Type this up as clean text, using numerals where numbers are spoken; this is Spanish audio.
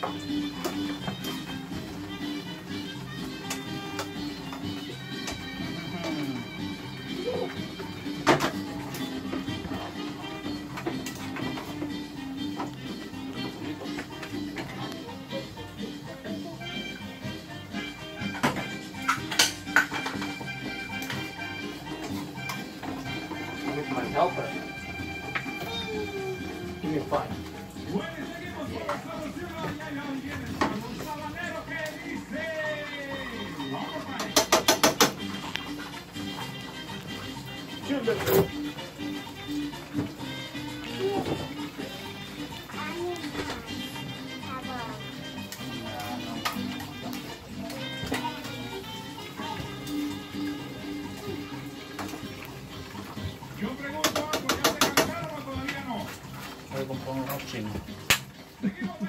My helper. Give me a five. Yo pregunto algo, ¿ya se cansaron o todavía no? Voy a comprar unos chinos. Seguimos